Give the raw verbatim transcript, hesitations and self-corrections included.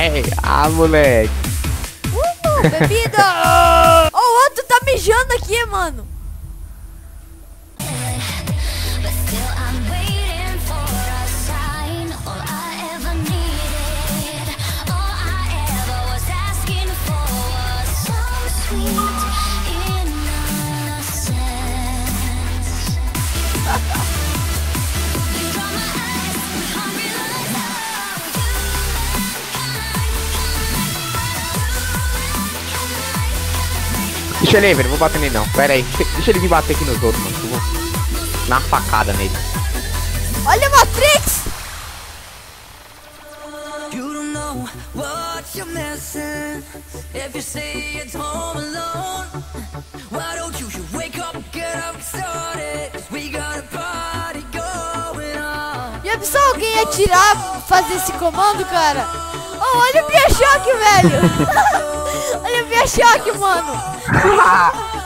É, ah, moleque. Uh, bebida! Ó, o outro tá mijando aqui, mano. Deixa ele aí, velho. Vou bater nele não. Pera aí. Deixa ele vir bater aqui nos outros, mano. Eu vou dar uma facada nele. Olha a Matrix! Já pensou alguém ia tirar, fazer esse comando, cara? Oh, olha o Biochoque, velho! Olha o Biochoque, mano!